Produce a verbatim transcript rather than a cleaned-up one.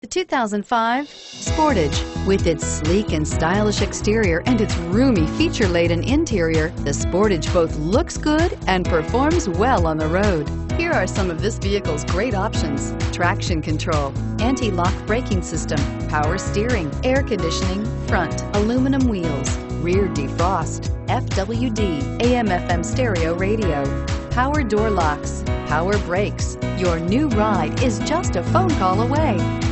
The two thousand five Sportage. With its sleek and stylish exterior and its roomy feature-laden interior, the Sportage both looks good and performs well on the road. Here are some of this vehicle's great options: traction control, anti-lock braking system, power steering, air conditioning, front, aluminum wheels, rear defrost, F W D, A M F M stereo radio, power door locks, power brakes. Your new ride is just a phone call away.